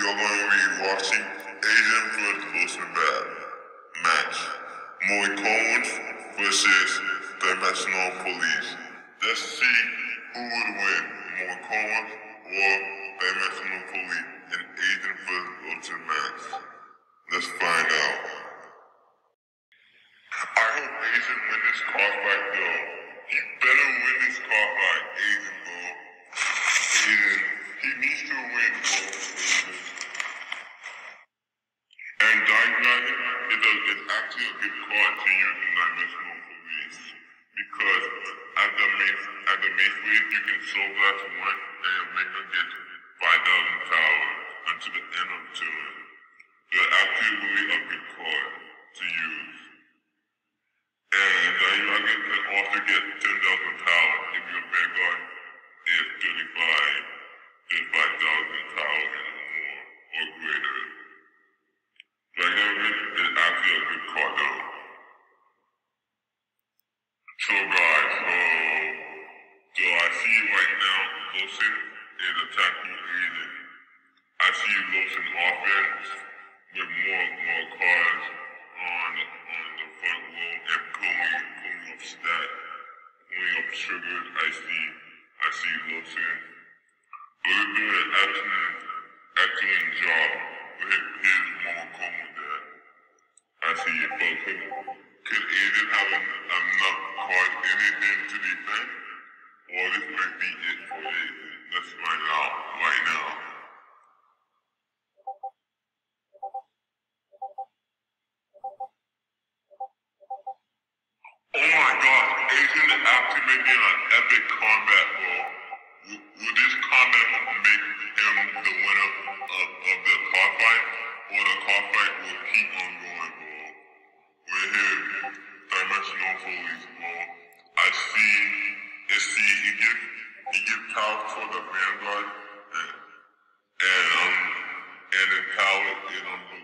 you're going to be watching Asian vs. lotion match. Moy Combs versus Dimensional Police. Let's see who would win, Moy Combs or Dimensional Police in Asian vs. lotion match. Let's find out. I hope Asian win this cardfight though. He better win this cardfight, Asian bro. Asian, he needs to win, bro. Asian. And Dying Dragon is actually a good card to use in Dimensional Police because at the main phase you can soul blast one and you'll make them get 5,000 towers until the end of the turn. They're actually really a good card to use. And Dying Dragon can also get 10,000 towers if your Vanguard is 35,000 towers or more or greater. Dying Dragon is actually a good card though. So guys, so I see right now Lotion is attacking Asian. I see Lotion offense with more cards on the front row and pulling up stat, pulling up triggers. I see Lotion. But he's doing an excellent job with his Momocoma there. I see it, but could Asian have enough cards in it then to defend? Or this might be it for Asian. Let's find out right now. Oh my gosh, Asian is actually making an epic combat, bro. Will this combat make him the winner of the cardfight? Or the cardfight will keep on going, bro? With his Dimensional Police, bro. I see, he gives power for the Vanguard, and the power is on